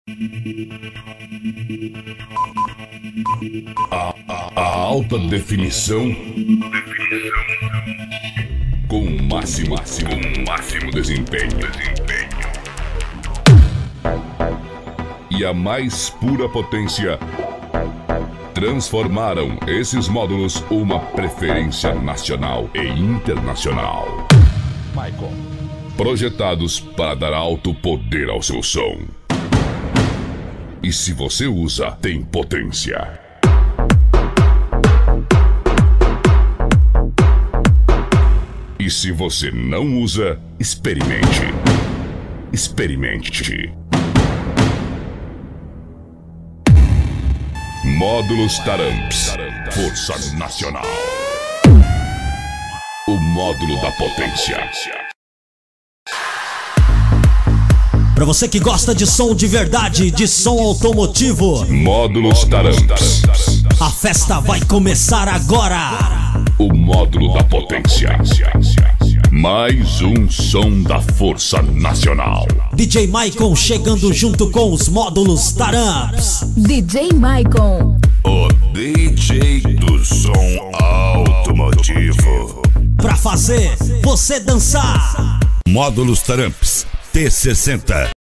A alta definição com o máximo desempenho. E a mais pura potência transformaram esses módulos uma preferência nacional e internacional. Michael. Projetados para dar alto poder ao seu som. E se você usa, tem potência. E se você não usa, experimente. Experimente. Módulos Taramps. Força Nacional. O módulo da potência. Pra você que gosta de som de verdade, de som automotivo, Módulos Taramps. a festa vai começar agora. O módulo da potência. Mais um som da Força Nacional. DJ Maicon chegando junto com os módulos Taramps. DJ Maicon, O DJ do som automotivo. Pra fazer você dançar. Módulos Taramps T60.